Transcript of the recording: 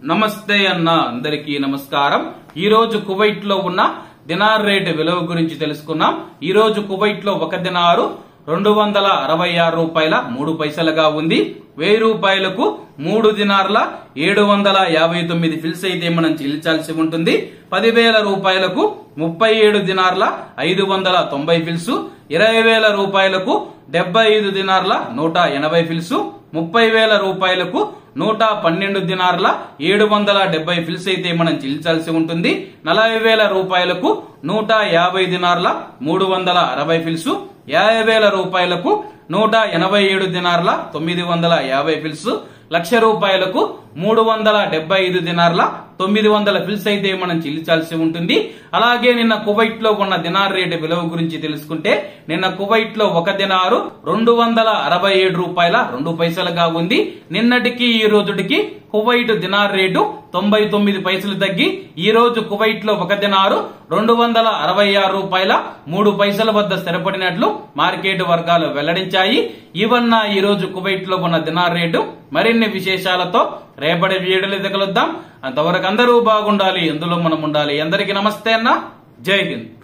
నమస్తే అన్న అందరికీ నమస్కారం। ఈ రోజు కువైట్ లో ఉన్న దినార్ రేట్ విలువ గురించి తెలుసుకున్నాం। ఈ రోజు కువైట్ లో ఒక దినారు 266 రూపాయల 3 పైసలుగా ఉంది। 1000 రూపాయలకు 3 దినార్ల 759 ఫిల్స్ అయితే మనం చెల్లించాల్సి ఉంటుంది। 10,000 రూపాయలకు 37 దినార్ల 590 ఫిల్స్, 20,000 రూపాయలకు 75 దినార్ల 180 ఫిల్స్, 30,000 రూపాయలకు 112 దినార్ల 770 ఫిల్స్ అయితే మనం చెల్లించాల్సి ఉంటుంది। 40,000 రూపాయలకు 150 దినార్ల 360 ఫిల్స్, 50,000 రూపాయలకు 187 దినార్ల 950 ఫిల్స్, 1,00,000 రూపాయలకు 375 దినార్ల 900 ఫిల్స్ అయితే మనం చెల్లించాల్సి ఉంటుంది। అలాగే నిన్న కువైట్ లో ఉన్న దినార్ రేటు విలువ గురించి తెలుసుకుంటే నిన్న కువైట్ లో ఒక దినారు 267 రూపాయల 2 పైసలుగా ఉంది। నిన్నటికి ఈ రోజుటికి కువైట్ దినార్ రేటు 99 పైసలు తగ్గి ఈ రోజు కువైట్ లో ఒక దినారు 266 రూపాయల 3 పైసల వద్ద స్థిరపడినట్లు మార్కెట్ వర్గాలు వెల్లడించాయి। ఇవన్న ఈ రోజు కువైట్ లో ఉన్న దినార్ రేటు। మరిన్ని విశేషాలతో రేపటి వీడియోలో కలుద్దాం। అంతవరకు అందరూ బాగుండాలి, ఎందులో మనం ఉండాలి। అందరికీ నమస్తే అన్న, జై హింద్।